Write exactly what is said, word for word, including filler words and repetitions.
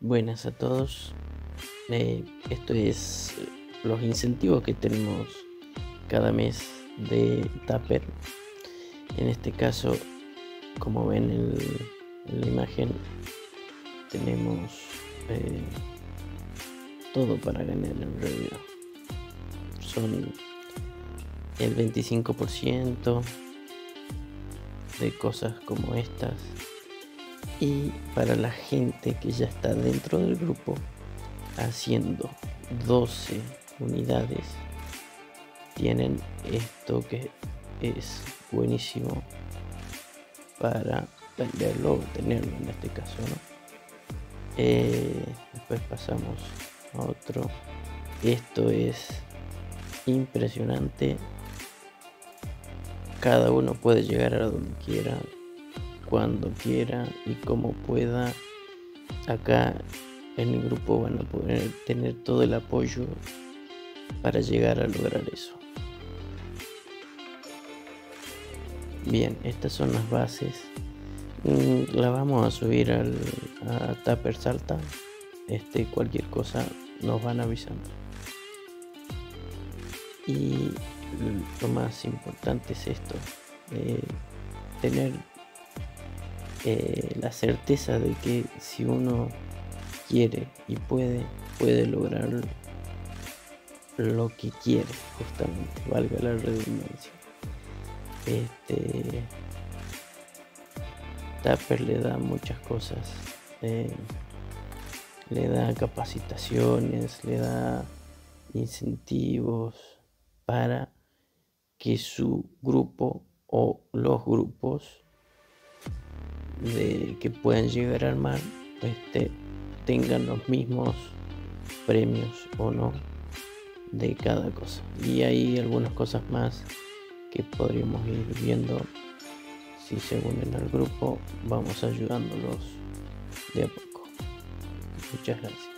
Buenas a todos. Eh, esto es los incentivos que tenemos cada mes de Tupper. En este caso, como ven el- en la imagen, tenemos eh, todo para ganar en realidad. Son el veinticinco por ciento de cosas como estas. Y para la gente que ya está dentro del grupo haciendo doce unidades, tienen esto que es buenísimo para venderlo o tenerlo en este caso, ¿no? Eh, después pasamos a otro. Esto es impresionante. Cada uno puede llegar a donde quiera, cuando quiera y como pueda. Acá en el grupo van a poder tener todo el apoyo para llegar a lograr eso. Bien, estas son las bases. Mm, la vamos a subir al, a Tupper Salta. Este, cualquier cosa nos van avisando. Y lo más importante es esto, eh, tener eh, la certeza de que si uno quiere y puede, puede lograr lo que quiere, justamente, valga la redundancia. Este Tupper le da muchas cosas, eh, le da capacitaciones, le da incentivos para que su grupo o los grupos de que puedan llegar a armar este, tengan los mismos premios o no de cada cosa. Y hay algunas cosas más que podríamos ir viendo. Si se unen al grupo, vamos ayudándolos de a poco. Muchas gracias.